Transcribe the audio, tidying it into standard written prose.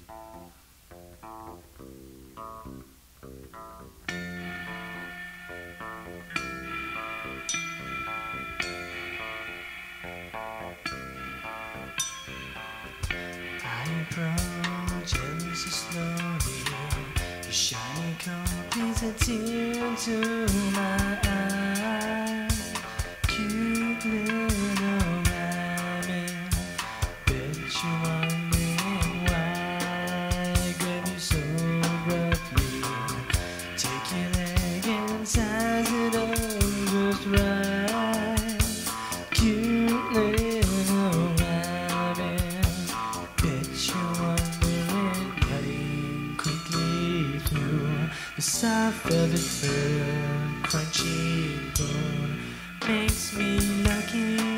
approach ever so slowly. Your shiny coat brings a tear to my eye. Cute little rabbit, bet you wondering why I grab you so abruptly. Take your leg and size it up just right. Cute little rabbit, bet you're wondering, cutting quickly through the soft velvet fur, crunchy bone makes me lucky.